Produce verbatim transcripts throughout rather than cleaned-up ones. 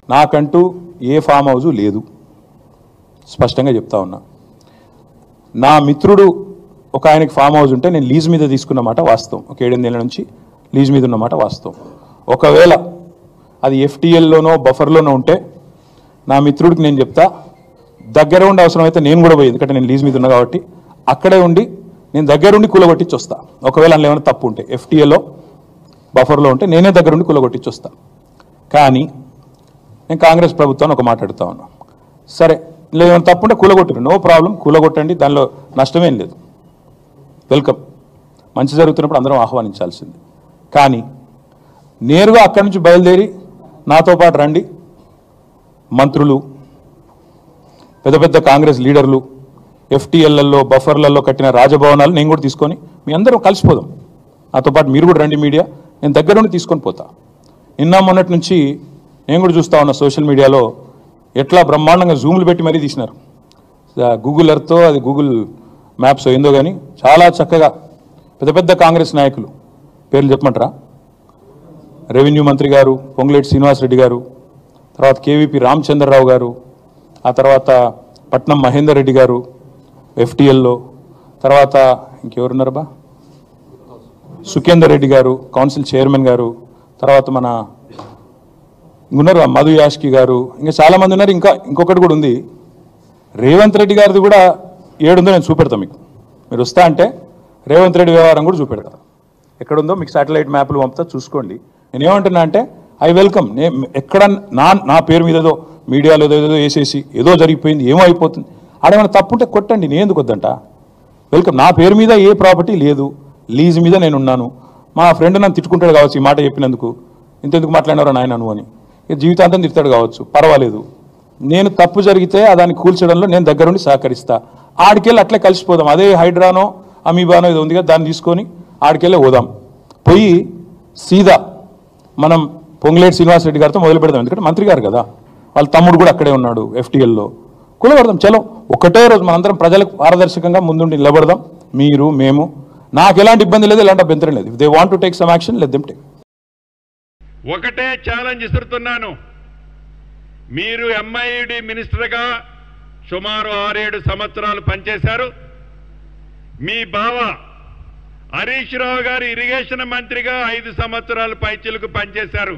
నాకంటూ ఏ farm house లేదు, స్పష్టంగా చెప్తా ఉన్నా. నా మిత్రుడు ఒక ఆయనకి ఫామ్ హౌస్ ఉంటే నేను లీజ్ మీద తీసుకున్నమాట వాస్తవం. ఒక ఏడెనిమిదేళ్ల నుంచి లీజ్ మీద ఉన్నమాట వాస్తవం. ఒకవేళ అది ఎఫ్టీఎల్లోనో బఫర్లోనో ఉంటే నా మిత్రుడికి నేను చెప్తా, దగ్గర ఉండి అవసరమైతే నేను కూడా పోయి, ఎందుకంటే నేను లీజ్ మీద ఉన్నా కాబట్టి అక్కడే ఉండి నేను దగ్గరుండి కూలగొట్టించి వస్తా. ఒకవేళ అందులో ఏమైనా తప్పు ఉంటే ఎఫ్టీఎల్లో బఫర్లో ఉంటే నేనే దగ్గరుండి కూలగొట్టించి వస్తా. కానీ నేను కాంగ్రెస్ ప్రభుత్వాన్ని ఒక మాట అడుగుతా ఉన్నా, సరే లేదని తప్పుంటే కూలగొట్టరు, నో ప్రాబ్లం, కూలగొట్టండి, దానిలో నష్టమేం లేదు, వెల్కమ్, మంచి జరుగుతున్నప్పుడు అందరం ఆహ్వానించాల్సింది. కానీ నేరుగా అక్కడి నుంచి బయలుదేరి నాతో పాటు రండి మంత్రులు, పెద్ద పెద్ద కాంగ్రెస్ లీడర్లు, ఎఫ్టీఎల్లలో బఫర్లలో కట్టిన రాజభవనాలు నేను కూడా తీసుకొని మీ అందరం కలిసిపోదాం, నాతో పాటు మీరు కూడా రండి మీడియా, నేను దగ్గరుండి తీసుకొని పోతా. నిన్న మొన్నటి నుంచి నేను కూడా చూస్తూ ఉన్నా సోషల్ మీడియాలో ఎట్లా బ్రహ్మాండంగా జూమ్లు పెట్టి మరీ తీసినారు. గూగుల్ ఎర్త్తో అది గూగుల్ మ్యాప్స్ ఏందో కానీ చాలా చక్కగా పెద్ద పెద్ద కాంగ్రెస్ నాయకులు పేర్లు చెప్పమంటారా, రెవెన్యూ మంత్రి గారు పొంగులేటి శ్రీనివాసరెడ్డి గారు, తర్వాత కేవీపీ రామచంద్రరావు గారు, ఆ తర్వాత పట్నం మహేందర్ రెడ్డి గారు ఎఫ్టీఎల్లో, తర్వాత ఇంకెవరున్నారు బా సుఖేందర్ రెడ్డి గారు కౌన్సిల్ చైర్మన్ గారు, తర్వాత మన ఉన్నారు మధు యాష్కి గారు, ఇంకా చాలామంది ఉన్నారు. ఇంకా ఇంకొకటి కూడా ఉంది, రేవంత్ రెడ్డి గారిది కూడా ఏడుందో నేను చూపెడతాను మీకు, మీరు వస్తా అంటే రేవంత్ రెడ్డి వ్యవహారం కూడా చూపెడతా, ఎక్కడుందో మీకు శాటిలైట్ మ్యాప్లు పంపుతా చూసుకోండి. నేను ఏమంటున్నా అంటే ఐ వెల్కమ్, నే ఎక్కడ నా నా పేరు మీద ఏదో మీడియాలో ఏదో ఏదో వేసేసి ఏదో జరిగిపోయింది ఏమో అయిపోతుంది, ఆడేమైనా తప్పుంటే కొట్టండి, నేను ఎందుకు వద్దంట, వెల్కమ్. నా పేరు మీద ఏ ప్రాపర్టీ లేదు, లీజ్ మీద నేను ఉన్నాను. మా ఫ్రెండ్ నన్ను తిట్టుకుంటాడు కావచ్చు ఈ మాట చెప్పినందుకు, ఇంతెందుకు మాట్లాడినారో నాయన నువ్వు అని, జీవితాంతం తిడతాడు కావచ్చు, పర్వాలేదు. నేను తప్పు జరిగితే దాన్ని కూల్చడంలో నేను దగ్గరుండి సహకరిస్తా. ఆడికెళ్ళి అట్లే కలిసిపోదాం, అదే హైడ్రానో అమీబానో ఇది ఉంది కదా దాన్ని తీసుకొని ఆడికెళ్ళే పోదాం, పోయి సీదా మనం పొంగులేటి శ్రీనివాసరెడ్డి గారితో మొదలు పెడదాం. ఎందుకంటే మంత్రి గారు కదా, వాళ్ళ తమ్ముడు కూడా అక్కడే ఉన్నాడు ఎఫ్టీఎల్లో, కూలబడదాం. చలో ఒకటే రోజు మనందరం ప్రజలకు పారదర్శకంగా ముందుండి నిలబడదాం, మీరు మేము. నాకు ఎలాంటి ఇబ్బంది లేదు, ఎలాంటి అభ్యంతరం లేదు. They want to take some action, let them take. ఒకటే ఛాలెంజ్ ఇస్తున్నాను, మీరు ఎంఐడి మినిస్టర్గా సుమారు ఆరేడు సంవత్సరాలు పనిచేశారు. మీ బావ హరీష్ రావు గారు ఇరిగేషన్ మంత్రిగా ఐదు సంవత్సరాలు పైచిలకు పనిచేశారు.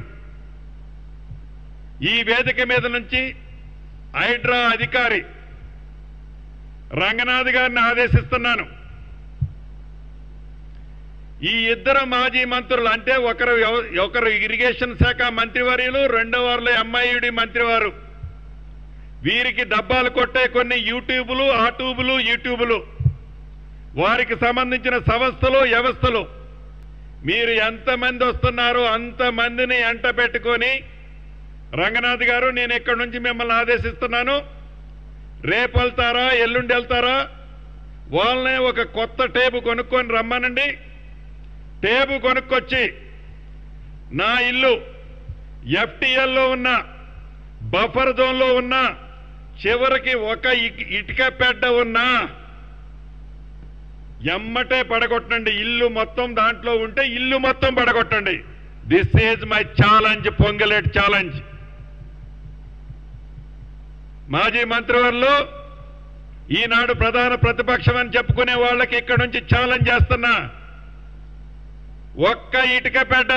ఈ వేదిక మీద నుంచి హైడ్రా అధికారి రంగనాథ్ గారిని ఆదేశిస్తున్నాను, ఈ ఇద్దరు మాజీ మంత్రులు అంటే ఒకరు ఒకరు ఇరిగేషన్ శాఖ మంత్రివర్యులు, రెండో వారిలో ఎంఐడి మంత్రివారు, వీరికి డబ్బాలు కొట్టే కొన్ని యూట్యూబులు ఆ ట్యూబులు యూట్యూబులు, వారికి సంబంధించిన సంస్థలు వ్యవస్థలు, మీరు ఎంతమంది వస్తున్నారో అంతమందిని ఎంట పెట్టుకొని రంగనాథ్ గారు నేను ఇక్కడి నుంచి మిమ్మల్ని ఆదేశిస్తున్నాను, రేపు వెళ్తారా ఎల్లుండి వెళ్తారా, వాళ్ళనే ఒక కొత్త టేబు కొనుక్కొని రమ్మనండి. టేబు కొనుక్కొచ్చి నా ఇల్లు ఎఫ్టీఎల్లో ఉన్న బఫర్ జోన్లో ఉన్న చివరికి ఒక ఇటుక పెడ్డ ఉన్నా ఎమ్మటే పడగొట్టండి. ఇల్లు మొత్తం దాంట్లో ఉంటే ఇల్లు మొత్తం పడగొట్టండి. This is my challenge, Ponguleti challenge. మాజీ మంత్రివర్యులు ఈనాడు ప్రధాన ప్రతిపక్షం అని చెప్పుకునే వాళ్ళకి ఇక్కడి నుంచి ఛాలెంజ్ చేస్తున్నా, ఒక్క ఇటుక పెడ్డ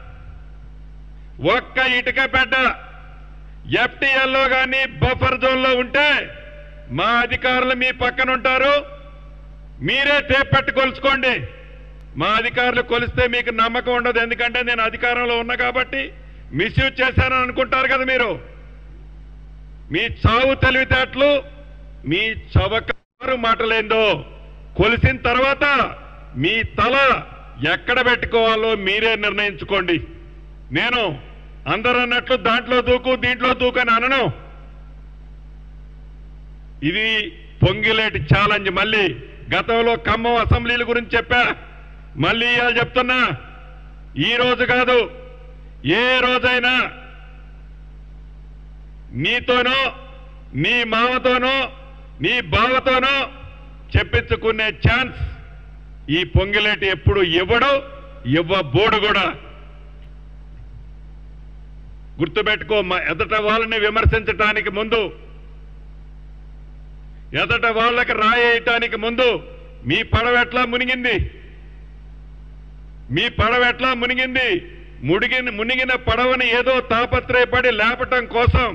ఒక్క ఇటుక పెడ్డ ఎఫ్టీఎల్లో కానీ బఫర్ జోన్లో ఉంటే మా అధికారులు మీ పక్కన ఉంటారు, మీరే టేప్ పెట్టి కొలుచుకోండి. మా అధికారులు కొలిస్తే మీకు నమ్మకం ఉండదు, ఎందుకంటే నేను అధికారంలో ఉన్నా కాబట్టి మిస్యూజ్ చేశానని అనుకుంటారు కదా మీరు. మీ చావు తెలివితేటలు, మీ చవకారు మాటలేందో కొలిసిన తర్వాత మీ తల ఎక్కడ పెట్టుకోవాలో మీరే నిర్ణయించుకోండి. నేను అందరూ అన్నట్లు దాంట్లో దూకు దీంట్లో దూకు అని అనను. ఇది పొంగులేటి ఛాలెంజ్. మళ్ళీ గతంలో ఖమ్మం అసెంబ్లీల గురించి చెప్పా, మళ్ళీ ఇవాళ చెప్తున్నా, ఈ రోజు కాదు ఏ రోజైనా నీతోనో నీ మామతోనో నీ బావతోనో చెప్పించుకునే ఛాన్స్ ఈ పొంగులేటి ఎప్పుడు ఇవ్వడు, ఇవ్వబోడు కూడా. గుర్తుపెట్టుకో, ఎదట వాళ్ళని విమర్శించటానికి ముందు, ఎదట వాళ్ళకి రాయేయటానికి ముందు మీ పడవ ఎట్లా మునిగింది, మీ పడవ ఎట్లా మునిగింది, మునిగిన మునిగిన పడవని ఏదో తాపత్రయపడి లేపటం కోసం,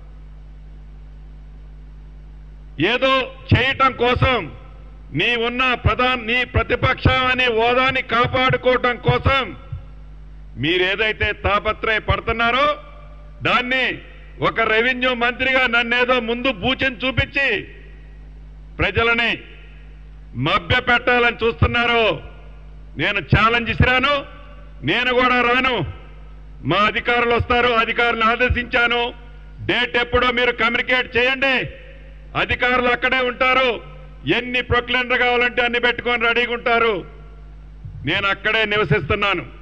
ఏదో చేయటం కోసం, నీ ఉన్న ప్రధాన నీ ప్రతిపక్షం అనే హోదాని కాపాడుకోవటం కోసం మీరేదైతే తాపత్రయ పడుతున్నారో దాన్ని ఒక రెవెన్యూ మంత్రిగా నన్నేదో ముందు బూచిని చూపించి ప్రజలని మభ్య పెట్టాలని చూస్తున్నారో నేను ఛాలెంజ్ ఇసిరాను. నేను కూడా రాను. మా అధికారులు వస్తారు, అధికారులను ఆదేశించాను. డేట్ ఎప్పుడో మీరు కమ్యూనికేట్ చేయండి. అధికారులు అక్కడే ఉంటారు. ఎన్ని ప్రొక్లైన్లు కావాలంటే అన్ని పెట్టుకొని రెడీగా ఉంటారు. నేను అక్కడే నివసిస్తున్నాను.